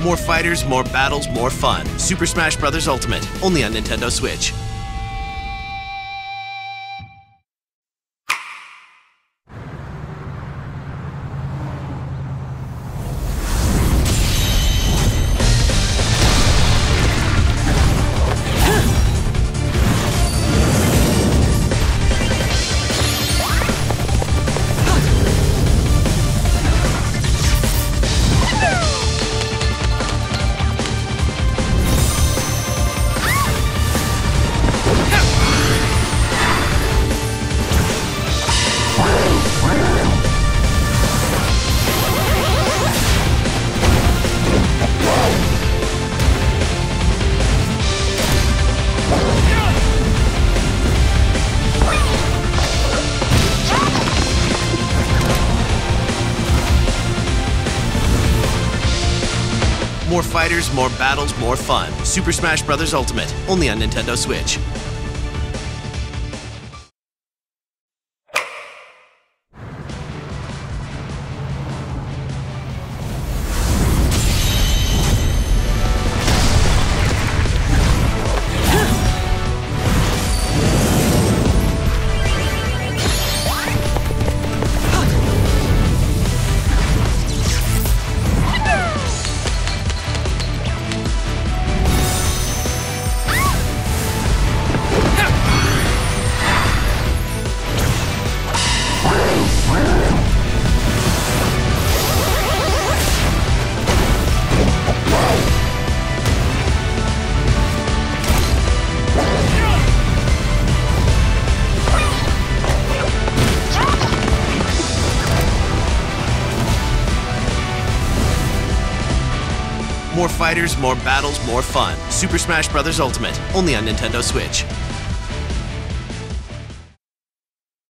More fighters, more battles, more fun. Super Smash Bros. Ultimate, only on Nintendo Switch. More fighters, more battles, more fun. Super Smash Bros. Ultimate, only on Nintendo Switch. More fighters, more battles, more fun. Super Smash Bros. Ultimate, only on Nintendo Switch.